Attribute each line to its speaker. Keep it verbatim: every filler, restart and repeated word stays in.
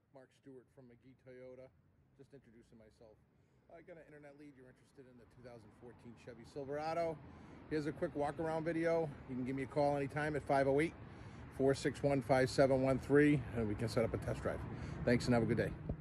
Speaker 1: Mark Stewart from McGee Toyota. Just introducing myself. I got an internet lead. You're interested in the two thousand fourteen Chevy Silverado. Here's a quick walk around video. You can give me a call anytime at five oh eight, four six one, five seven one three and we can set up a test drive. Thanks and have a good day.